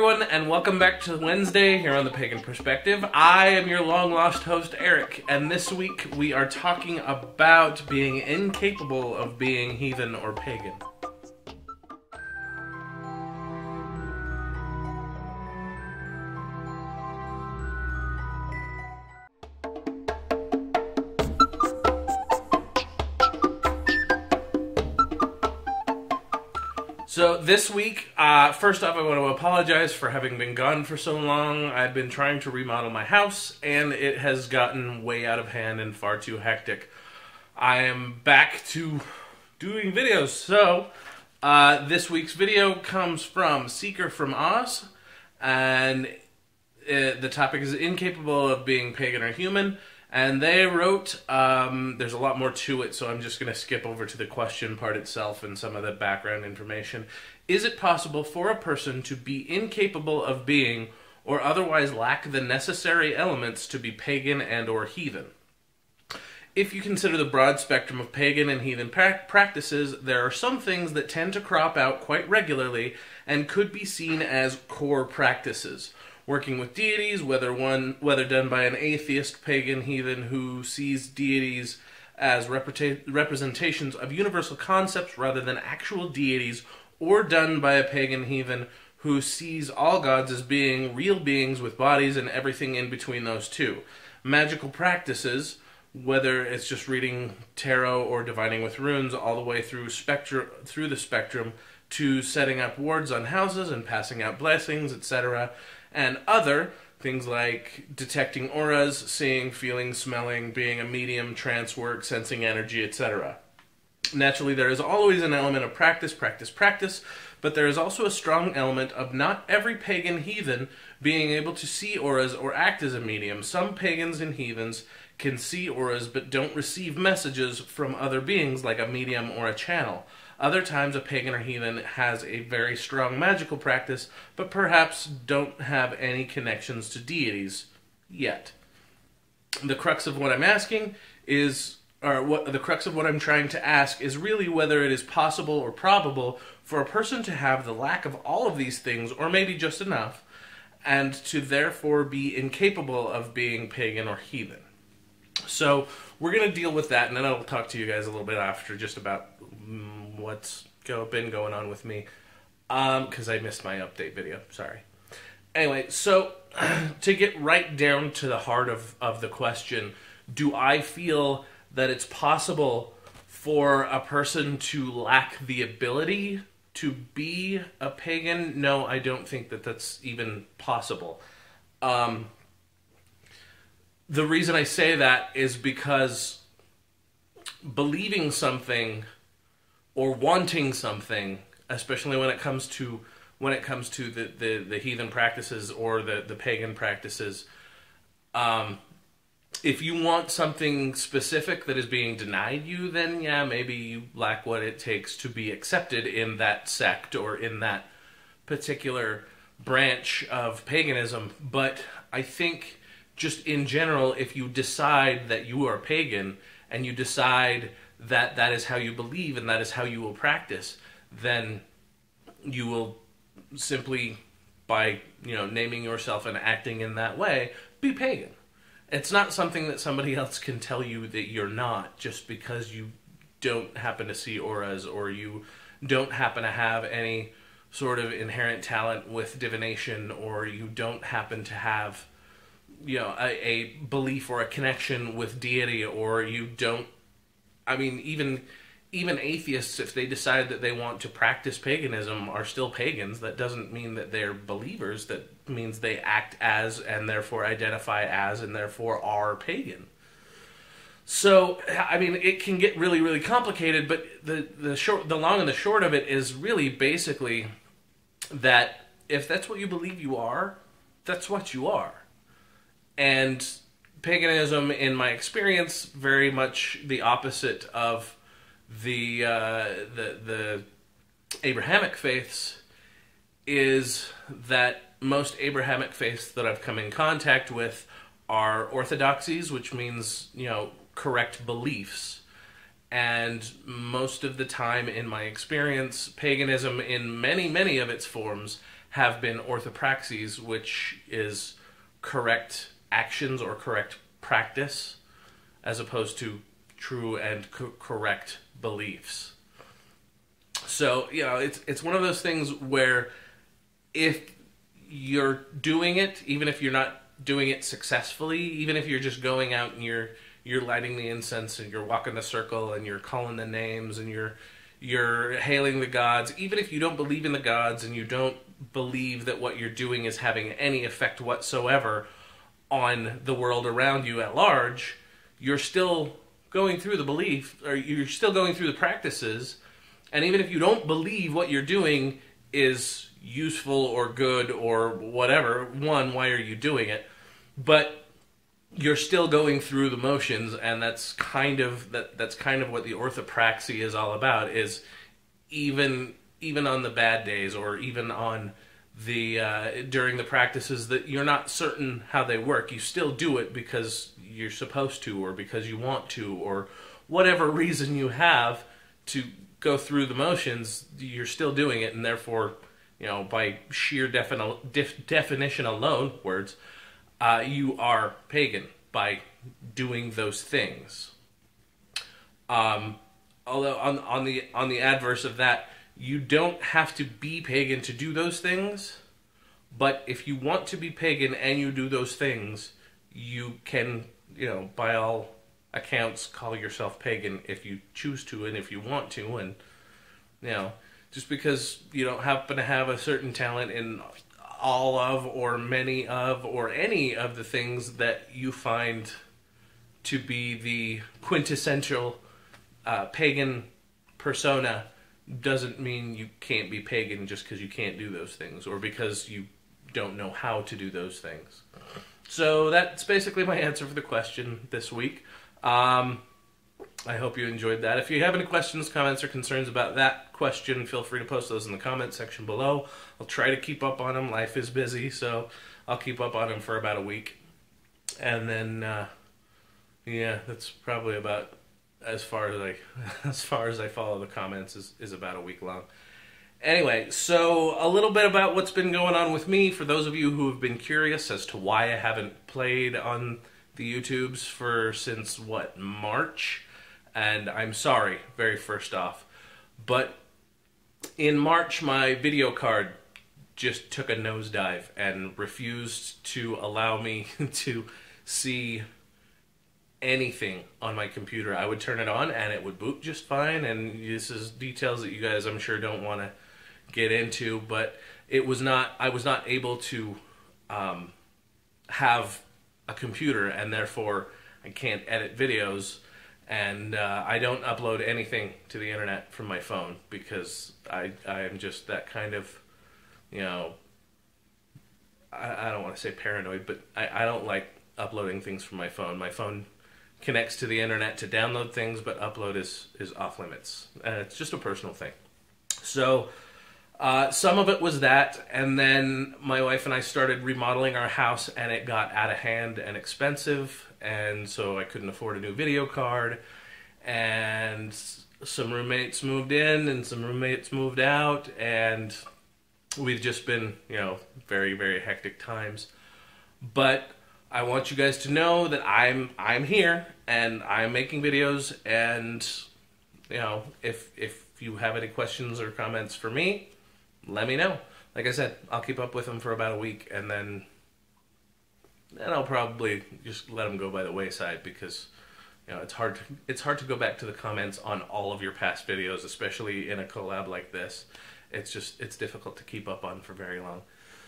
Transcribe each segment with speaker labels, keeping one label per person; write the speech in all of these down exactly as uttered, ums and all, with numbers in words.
Speaker 1: everyone, and welcome back to Wednesday here on the Pagan Perspective. I am your long-lost host, Eric, and this week we are talking about being incapable of being heathen or pagan. So this week, uh, first off, I want to apologize for having been gone for so long. I've been trying to remodel my house, and it has gotten way out of hand and far too hectic. I am back to doing videos. So uh, this week's video comes from Seeker from Oz, and it, the topic is incapable of being pagan or human. And they wrote, um, there's a lot more to it, so I'm just going to skip over to the question part itself and some of the background information. Is it possible for a person to be incapable of being, or otherwise lack the necessary elements to be pagan and or heathen? If you consider the broad spectrum of pagan and heathen pra practices, there are some things that tend to crop out quite regularly and could be seen as core practices. Working with deities, whether one whether done by an atheist pagan heathen who sees deities as representations of universal concepts rather than actual deities, or done by a pagan heathen who sees all gods as being real beings with bodies and everything in between those two. Magical practices, whether it's just reading tarot or divining with runes, all the way through spectrum through the spectrum to setting up wards on houses and passing out blessings, et cetera, and other things like detecting auras, seeing, feeling, smelling, being a medium, trance work, sensing energy, et cetera. Naturally, there is always an element of practice, practice, practice, but there is also a strong element of not every pagan heathen being able to see auras or act as a medium. Some pagans and heathens can see auras but don't receive messages from other beings like a medium or a channel. Other times a pagan or heathen has a very strong magical practice, but perhaps don't have any connections to deities yet. The crux of what I'm asking is, or what the crux of what I'm trying to ask is really whether it is possible or probable for a person to have the lack of all of these things, or maybe just enough, and to therefore be incapable of being pagan or heathen. So we're going to deal with that, and then I'll talk to you guys a little bit after just about mm, what's go, been going on with me, because um, I missed my update video. Sorry. Anyway, so to get right down to the heart of, of the question, do I feel that it's possible for a person to lack the ability to be a pagan? No, I don't think that that's even possible. Um... The reason I say that is because believing something or wanting something, especially when it comes to when it comes to the, the, the heathen practices or the, the pagan practices, um, if you want something specific that is being denied you, then yeah, maybe you lack what it takes to be accepted in that sect or in that particular branch of paganism. But I think just in general, if you decide that you are pagan and you decide that that is how you believe and that is how you will practice, then you will simply, by you know naming yourself and acting in that way, be pagan. It's not something that somebody else can tell you that you're not just because you don't happen to see auras or you don't happen to have any sort of inherent talent with divination, or you don't happen to have you know, a, a belief or a connection with deity, or you don't, I mean, even even atheists, if they decide that they want to practice paganism, are still pagans. That doesn't mean that they're believers. That means they act as, and therefore identify as, and therefore are pagan. So, I mean, it can get really, really complicated, but the, the, short, the long and the short of it is really basically that if that's what you believe you are, that's what you are. And paganism, in my experience, very much the opposite of the uh, the the Abrahamic faiths, is that most Abrahamic faiths that I've come in contact with are orthodoxies, which means, you know, correct beliefs. And most of the time, in my experience, paganism in many, many of its forms have been orthopraxies, which is correct actions or correct practice, as opposed to true and co correct beliefs. So, you know, it's it's one of those things where if you're doing it, even if you're not doing it successfully, even if you're just going out and you're you're lighting the incense and you're walking the circle and you're calling the names and you're you're hailing the gods, even if you don't believe in the gods and you don't believe that what you're doing is having any effect whatsoever on the world around you at large, you're still going through the belief, or you're still going through the practices. And even if you don't believe what you're doing is useful or good or whatever, one, why are you doing it? But you're still going through the motions, and that's kind of that that's kind of what the orthopraxy is all about, is even even on the bad days, or even on the uh, during the practices that you're not certain how they work, you still do it because you're supposed to, or because you want to, or whatever reason you have to go through the motions, you're still doing it, and therefore, you know, by sheer defini def definition alone, words, uh, you are pagan by doing those things. Um, although on on the on the adverse of that, you don't have to be pagan to do those things, but if you want to be pagan and you do those things, you can, you know, by all accounts, call yourself pagan if you choose to and if you want to. And, you know, just because you don't happen to have a certain talent in all of, or many of, or any of the things that you find to be the quintessential uh, pagan persona, doesn't mean you can't be pagan just because you can't do those things, or because you don't know how to do those things. So that's basically my answer for the question this week. Um, I hope you enjoyed that. If you have any questions, comments, or concerns about that question, feel free to post those in the comment section below. I'll try to keep up on them. Life is busy, so I'll keep up on them for about a week. And then, uh, yeah, that's probably about as far as I as far as I follow the comments is, is about a week long. Anyway, so a little bit about what's been going on with me, for those of you who have been curious as to why I haven't played on the YouTubes for since, what, March? And I'm sorry, very first off. But in March, my video card just took a nosedive and refused to allow me to see anything on my computer. I would turn it on and it would boot just fine, and this is details that you guys, I'm sure, don't want to get into, but it was not, I was not able to um, have a computer, and therefore I can't edit videos, and uh, I don't upload anything to the internet from my phone because I, I am just that kind of, you know, I, I don't want to say paranoid, but I, I don't like uploading things from my phone. My phone connects to the internet to download things, but upload is, is off limits. And it's just a personal thing. So uh, some of it was that, and then my wife and I started remodeling our house, and it got out of hand and expensive, and so I couldn't afford a new video card, and some roommates moved in and some roommates moved out, and we've just been, you know, very, very hectic times. But I want you guys to know that I'm I'm here and I'm making videos, and you know, if if you have any questions or comments for me, let me know. Like I said, I'll keep up with them for about a week, and then then I'll probably just let them go by the wayside, because you know, it's hard to, it's hard to go back to the comments on all of your past videos, especially in a collab like this. It's just it's difficult to keep up on for very long.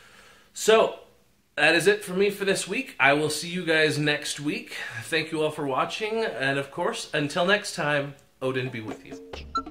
Speaker 1: So that is it for me for this week. I will see you guys next week. Thank you all for watching, and of course, until next time, Odin be with you.